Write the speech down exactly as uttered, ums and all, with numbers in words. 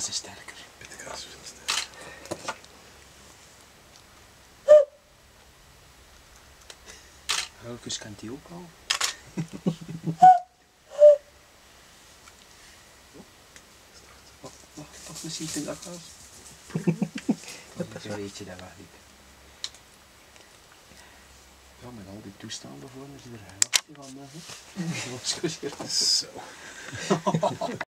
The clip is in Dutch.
kaas is sterker. Witte kaas is veel sterker. Hulkus kent die ook al. Wacht, wacht, wacht, misschien in dat kaas. Een beetje dat weg. Ja, met al die toestanden voor me is er heel lastig aan. Zo.